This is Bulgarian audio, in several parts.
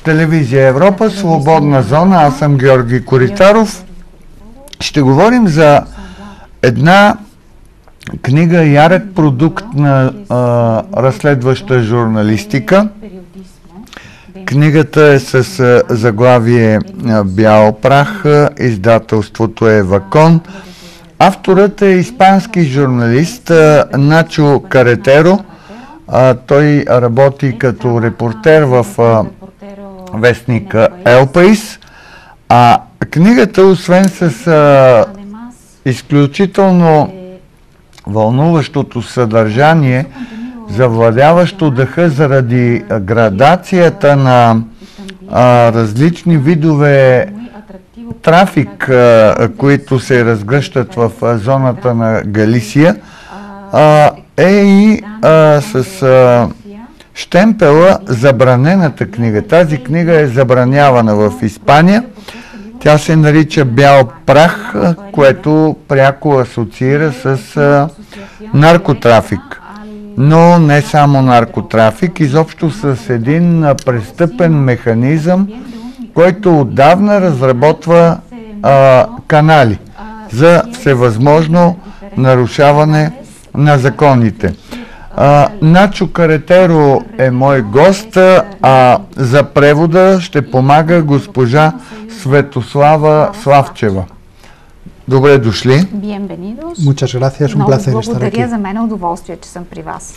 Телевизия Европа, Свободна зона, аз съм Георги Коритаров. Ще говорим за една книга, ярък продукт на разследваща журналистика. Книгата е с заглавие Бял прах, издателството е Вакон. Авторът е испански журналист Начо Каретеро. Той работи като репортер в вестник El País. Книгата, освен с изключително вълнуващото съдържание, завладяващо дъха заради градацията на различни видове трафик, които се разгръщат в зоната на Галисия, е и с щемпела забранената книга. Тази книга е забранявана в Испания. Тя се нарича Бял прах, което пряко асоциира с наркотрафик. Но не само наркотрафик, изобщо с един престъпен механизъм, който отдавна разработва канали за всевъзможно нарушаване на законите. Начо Каретеро е мой гост, а за превода ще помага госпожа Светослава Славчева. Добре дошли. Muchas gracias, un placer estar aquí. Благодаря, за мен е удоволствие, че съм при вас.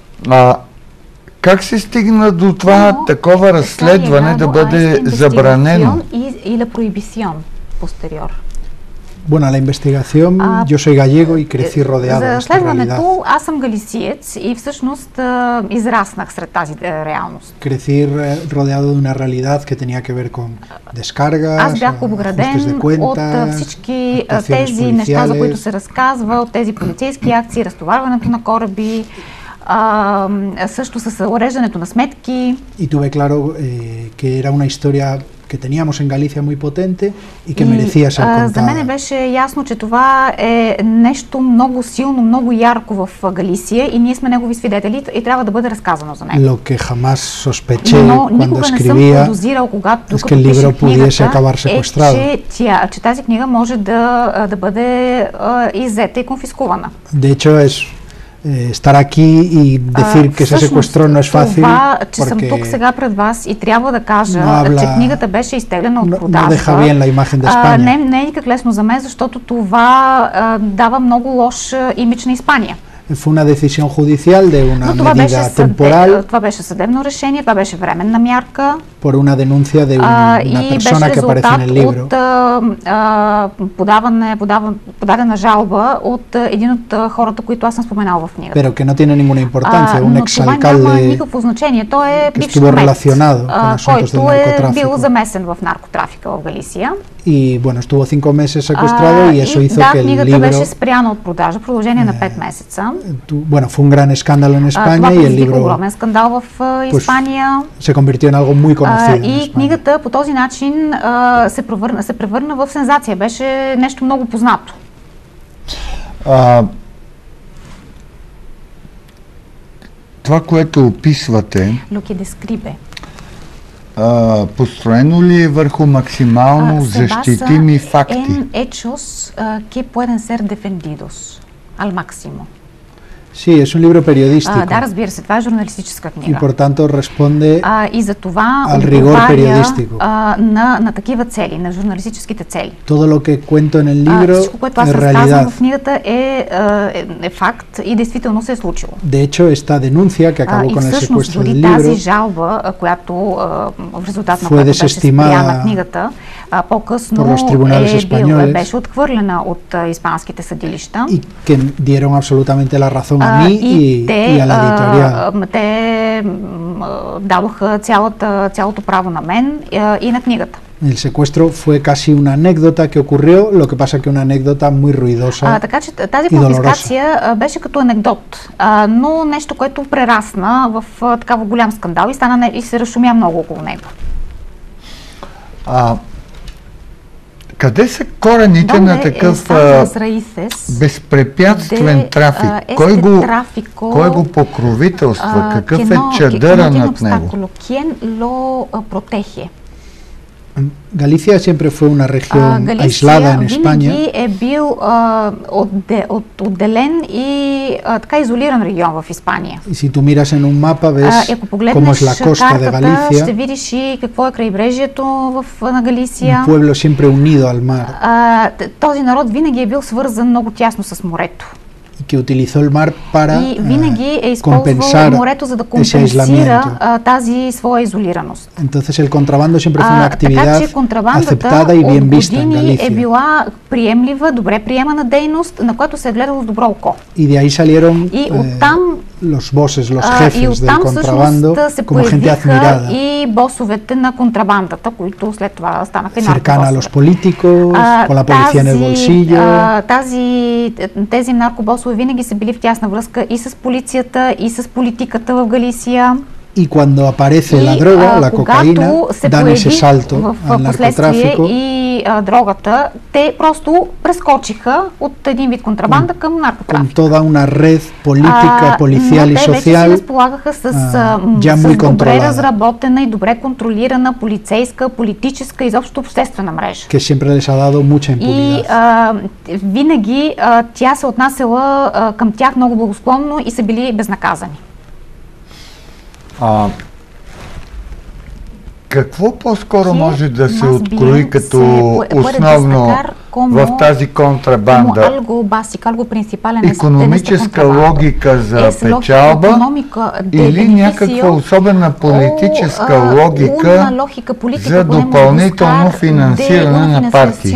Как се стигна до това такова разследване да бъде забранено? Bueno, la investigación, yo soy gallego y crecí rodeado de esta realidad. Аз съм галисиец и всъщност израснах сред тази реалност. Crecí rodeado de una realidad que tenía que ver con descargas, аз бях обграден от всички тези неща, за които се разказва, от тези полицейски акции, разтоварването на кораби, също с уреждането на сметки. Y tuve claro que era una historia que teníamos en Galicia muy potente y que merecía ser contada. За мен беше ясно, че това е нещо много силно, много ярко в Галисия и ние сме негови свидетели и трябва да бъде разказано за него. Lo que jamás sospeché cuando escribía es que el libro pudiese acabar secuestrado. Че тази книга може да бъде иззета и конфискувана. De hecho estar aquí y decir que se secuestró no es fácil. Това, че съм тук сега пред вас и трябва да кажа, че книгата беше изтеглена от продажба, не е никак лесно за мен, защото това дава много лош имидж на Испания. Fue una decisión judicial de una medida temporal. Това беше съдебно решение, това беше временна мярка. Por una denuncia de una persona que aparece en el libro. Подадена жалба от един от хората, които аз съм споменал в книгата. Pero que no tiene ninguna importancia, un exalcalde. Това няма никакво значение. Той е бивш кмет, който е бил замесен в наркотрафика в Галисия. Y bueno, estuvo 5 meses secuestrado y eso hizo que el libro... книгата беше спряна от продажа в продължение на 5 месеца. Bueno, fue un gran escándalo en España y el libro огромен скандал в Испания. Se convirtió en algo muy conocido. И книгата по този начин се превърна в сензация. Беше нещо много познато. Това, което описвате, Lo que describe, построено ли е върху максимално защитими факти? En hechos que pueden ser defendidos al máximo. Sí, es un libro periodístico. Да, разбира се, това е журналистическа книга. Y por tanto responde и за това al rigor periodístico. На такива цели, на журналистическите цели. Todo lo que cuento en el libro всичко, което аз разказвам в книгата е факт и действително се е случило. De hecho, esta denuncia que acabó con el secuestro del libro, тази жалба, която в резултат на която беше спряна книгата, по-късно беше отхвърлена от испанските съдилища. Y que dieron absolutamente la razón a mí y a la editorial. Те дадоха цялото право на мен и на книгата. El secuestro fue casi una anécdota que ocurrió, lo que pasa que una anécdota muy ruidosa. Така че тази конфискация беше като анекдот, но нещо, което прерасна в такава голям скандал и се разшумя много около него. Къде са корените на такъв безпрепятствен трафик? Кой го покровителства? Какъв е чадъра над него? Galicia siempre fue una región aislada en España. е бил отделен и така изолиран регион в Испания. Y si tú miras en un mapa ves cómo es la costa de Galicia. Ще видиш и какво е крайбрежието на Галисия. Un pueblo siempre unido al mar. Този народ винаги е бил свързан много тясно с морето. Y que utilizó el mar para compensar ese aislamiento. Тази своя изолираност. Entonces el contrabando siempre fue una actividad aceptada y bien vista en Galicia. Е била приемлива, добре приемана дейност, на която се е гледало с добро око. Y de ahí salieron los bosses, los jefes del contrabando como gente admirada. И босовете на контрабандата, които след това станаха cercana a los políticos, con la policía en el bolsillo. Тези наркобосове винаги са били в тясна връзка и с полицията, и с политиката в Галисия. Y cuando aparece la droga, la cocaína, dan ese salto al narcotráfico. И дрогата, те просто прескочиха от един вид контрабанда към наркотрафик. Con toda una red política, policial y social, те вече се разполагаха с добре разработена и добре контролирана полицейска, политическа и изобщо обществена мрежа. Que siempre les ha dado mucha impunidad. И винаги тя се отнасяла към тях много благосклонно и са били безнаказани. Какво по-скоро може да се открои като основно в тази контрабанда? Икономическа логика за печалба или някаква особена политическа логика за допълнително финансиране на партии?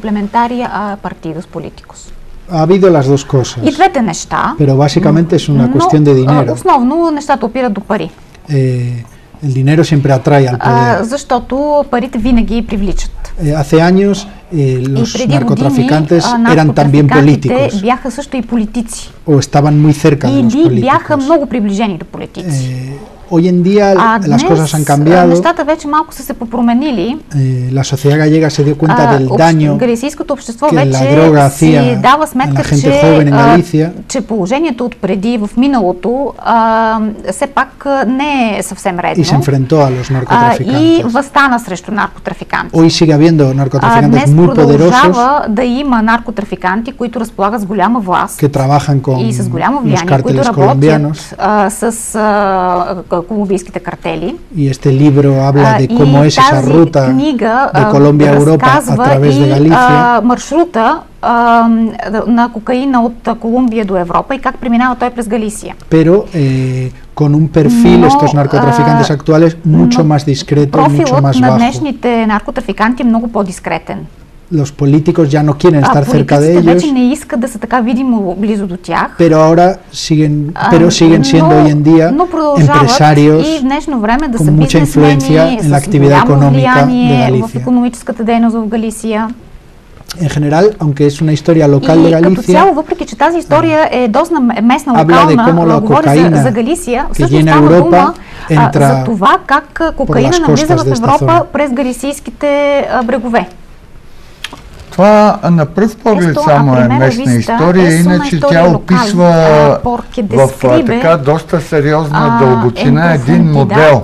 Ha habido las dos cosas. И двете неща. Pero básicamente es una cuestión de dinero. Основно нещата опират до пари. El dinero siempre atrae al poder. Защото парите винаги привличат. Hace años los narcotraficantes eran también políticos. Бяха също и политици. O estaban muy cerca de los políticos. Или бяха много приближени до политици. Hoy en día las cosas han cambiado. Нещата вече малко са се попроменили. La sociedad gallega se dio cuenta del daño que la droga hacía a la gente joven en Galicia. Че положението от преди в миналото все пак не е съвсем редно. Y se enfrentó a los narcotraficantes. И възстана срещу наркотрафиканти. Hoy sigue habiendo narcotraficantes muy poderosos. Днес продължава да има наркотрафиканти, които разполагат с голяма власт que trabajan con и с голямо влияние, които работят с колумбийските картели. Y este libro habla de cómo es esa ruta de Colombia a Europa a través de Galicia. Маршрута на кокаина от Колумбия до Европа и как преминава той през Галисия. Pero con un perfil estos narcotraficantes actuales mucho más discreto, mucho más bajo. На bajo. днешните наркотрафиканти е много по-дискретен. Los políticos ya no quieren estar cerca de ellos. Вече не искат да са така видимо близо до тях. Pero ahora siguen siendo hoy en día empresarios con mucha influencia en la actividad económica de Galicia. В икономическата дейност в Галисия. En general, aunque es una historia local de Galicia, като цяло, въпреки че тази история е доста местна, локална, говори за Галисия, всъщност става дума за това как кокаина навлиза в Европа през галисийските брегове. Това на пръв поглед само е местна история, иначе тя описва в така доста сериозна дълбочина един модел.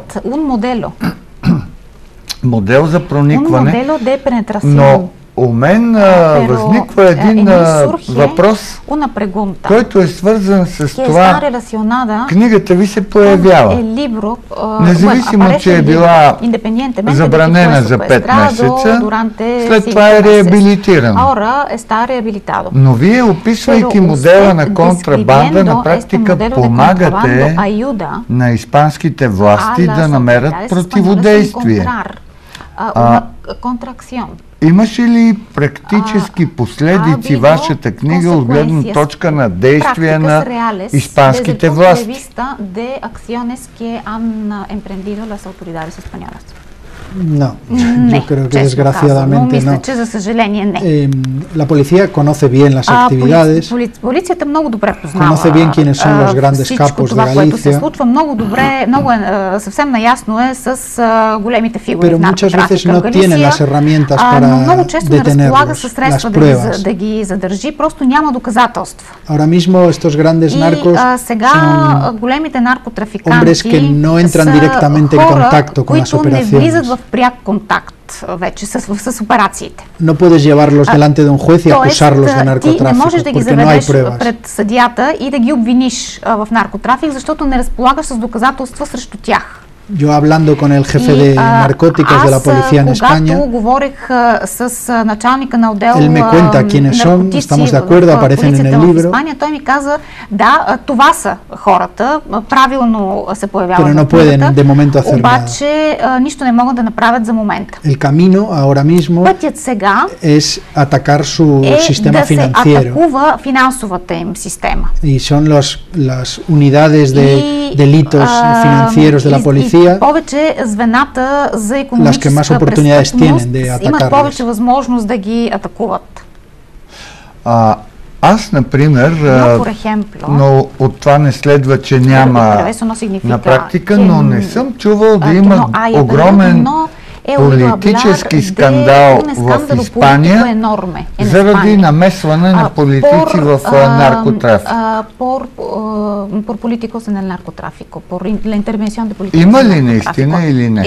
Модел за проникване, но у мен възниква един въпрос, който е свързан с това. Книгата ви се появява. Независимо, че е била забранена за 5 месеца, след това е реабилитирана. Но вие, описвайки модела на контрабанда, на практика помагате на испанските власти да намерят противодействие. Имаше ли практически последици вашата книга от гледна точка на действие на испанските власти? No, yo creo que desgraciadamente no. La policía conoce bien las actividades, conoce bien quiénes son los grandes capos de Galicia, pero muchas veces no tiene las herramientas para detenerlos, las pruebas. Ahora mismo estos grandes narcos son hombres que no entran directamente en contacto con las operaciones. No puedes llevarlos delante de un juez y acusarlos de narcotráfico, porque no hay pruebas. Yo hablando con el jefe de narcóticos de la policía en España, él me cuenta quiénes son, estamos de acuerdo, aparecen en el libro, pero no pueden de momento hacer nada. El camino ahora mismo es atacar su sistema financiero, y son las unidades de delitos financieros de la policía las que más oportunidades tienen de atacarlos. Аз, например, но от това не следва, че няма на практика, но не съм чувал да има огромен политически скандал в Испания заради намесване на политици в наркотрафик. Има ли наистина или не?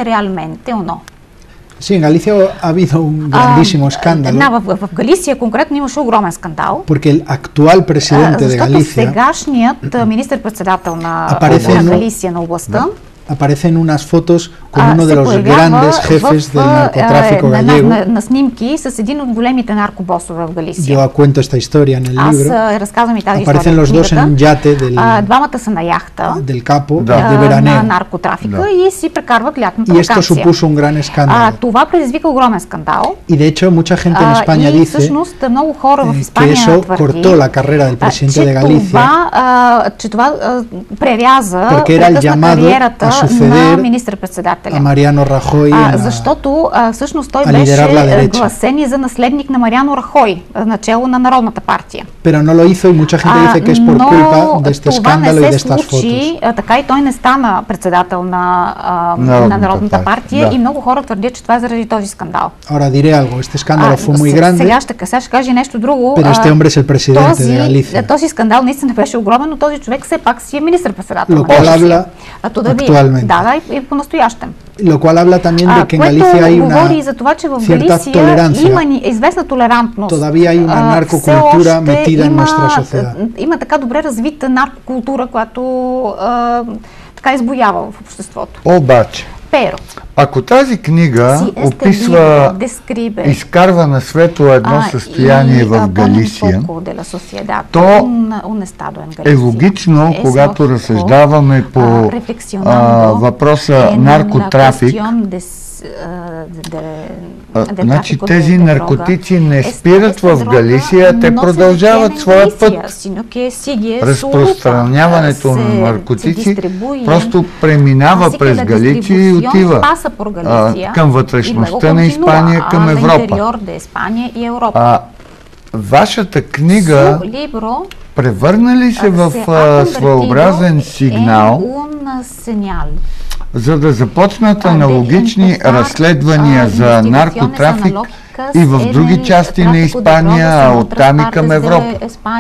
Sí, en Galicia ha habido un grandísimo escándalo. В Галисия конкретно имаше огромен скандал. Porque el actual presidente de Galicia, сегашният министър-председател на Галисия на областта, aparecen unas fotos con uno de los grandes jefes del narcotráfico gallego. На снимки с един от големите наркобосове в Галисия. Yo cuento esta historia en el libro. Аз разказвам и тази история. Aparecen los dos en un yate двамата са на яхта del capo de veraneo. На наркотрафика и си прекарват лятната вакансия. И esto supuso un gran escándalo. Това предизвика огромен скандал. Y de hecho mucha gente en España dice всъщност много хора в Испания que eso cortó la carrera del presidente de Galicia. Че това преряза кариерата на министър-председателя. Mariano Rajoy, защото всъщност той беше гласен и за наследник на Мариано Рахой, начело на Народната партия. Pero no lo hizo y mucha gente dice que es por culpa de este escándalo y de estas fotos. Така и той не стана председател на Народната партия и много хора твърдят, че това е заради този скандал. Ahora diré algo, este escándalo fue muy grande. Сега ще кажа нещо друго. Pero este hombre es el presidente de Galicia. Този скандал наистина беше огромен, но този човек все пак си е министър-председател. Lo cual habla actualmente. Да, и по-настоящем. Lo cual habla también de que en Galicia hay una cierta tolerancia. Todavía hay una narcocultura metida en nuestra sociedad. Има така добре развита наркокултура, която така избуява в обществото. Обаче, ако тази книга описва, изкарва на светло едно състояние в Галисия, то е логично, когато разсъждаваме по въпроса наркотрафик, значи тези наркотици не спират в Галисия, те продължават своя път. Разпространяването на наркотици просто преминава през Галисия и отива към вътрешността на Испания, към Европа. Вашата книга превърна ли се в своеобразен сигнал, за да започнат аналогични разследвания за наркотрафик и в други части на Испания, а оттам и към Европа?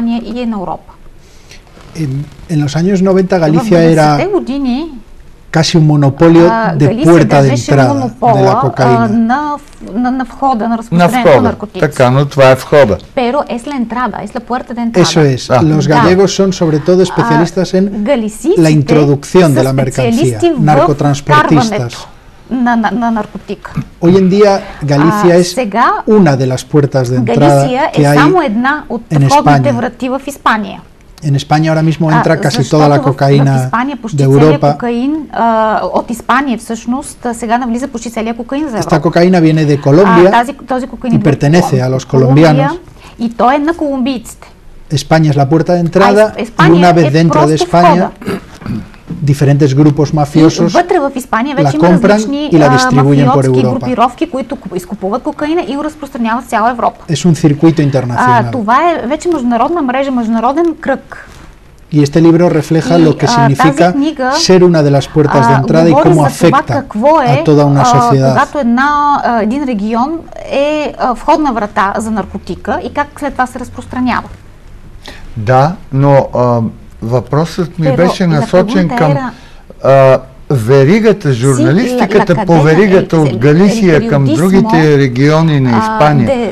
En los años 90 Galicia era casi un monopolio de puerta de entrada de la cocaína. На входа, на разпространението на наркотици. Така, но това е входа. Pero es la entrada, es la puerta de entrada. Eso es. Los gallegos son sobre todo especialistas en la introducción de la mercancía, narcotransportistas. На наркотик. Hoy en día Galicia es una de las puertas de entrada que hay en España. En España ahora mismo entra casi toda la cocaína de Europa. Esta cocaína viene de Colombia y pertenece a los colombianos. España es la puerta de entrada y una vez dentro de España diferentes grupos mafiosos la compran y la distribuyen por Europa. Es un circuito internacional. Y este libro refleja lo que significa ser una de las puertas de entrada y cómo afecta a toda una sociedad. Да, но въпросът ми беше насочен към веригата, журналистиката по веригата от Галисия към другите региони на Испания.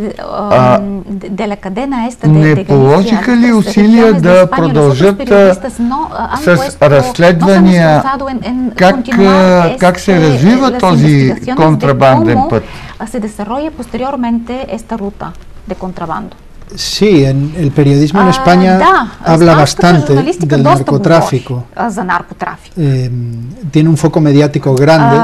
Не положиха ли усилия да продължат с разследвания как се развива този контрабанден път? Sí, el periodismo en España habla bastante del narcotráfico. Tiene un foco mediático grande.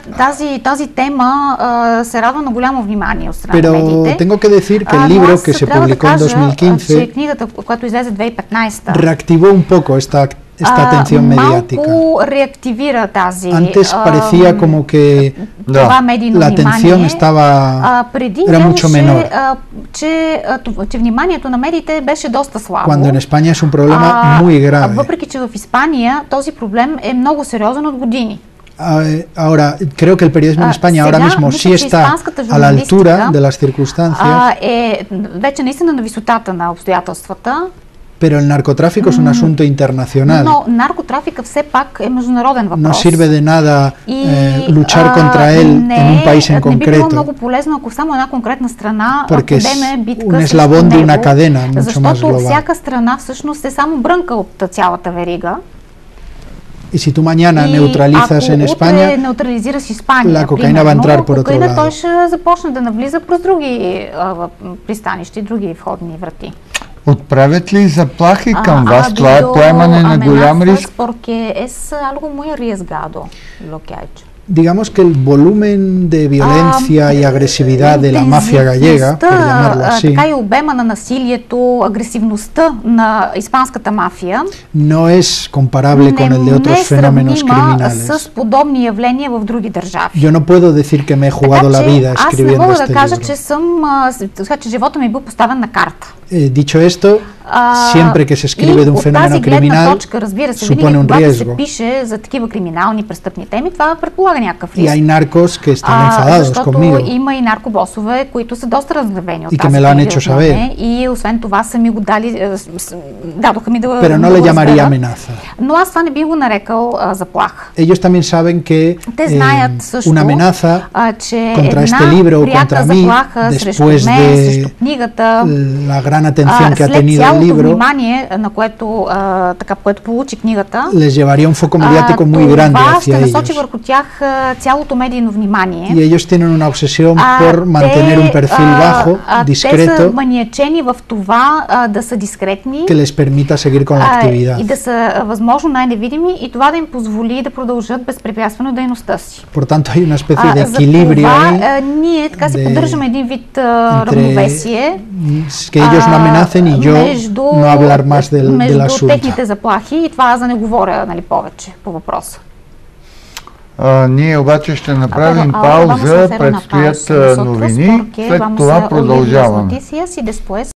Pero tengo que decir que el libro que se publicó en 2015 reactivó un poco esta atención mediática. Antes parecía como que la atención era mucho menor. Cuando en España es un problema muy grave. Ahora, creo que el periodismo en España ahora mismo sí está a la altura de las circunstancias. Pero el narcotráfico es un asunto internacional. No sirve de nada luchar contra él en un país en concreto, porque es un eslabón de una cadena mucho más global. Y si tú mañana neutralizas en España, la cocaína va a entrar por otro lado. Отправят ли заплахи към вас? Това е поемане на голям риск. Digamos que el volumen de violencia y agresividad de la mafia gallega, por llamarlo así, no es comparable con el de otros fenómenos criminales. Yo no puedo decir que me he jugado la vida escribiendo este libro. Dicho esto, siempre que se escribe de un fenómeno criminal, supone un riesgo. Y hay narcos que están enfadados conmigo y que me lo han hecho saber. Pero no le llamaría amenaza. Ellos también saben que una amenaza contra este libro o contra mí, después de la gran atención que ha tenido el libro, les llevaría un foco mediático muy grande hacia ellos. Y ellos tienen una obsesión por mantener un perfil bajo, discreto, que les permita seguir con la actividad. Por tanto, hay una especie de equilibrio ahí, que ellos no amenacen y yo no hablar más del asunto. Ние обаче ще направим пауза, предстоят новини, след това продължаваме.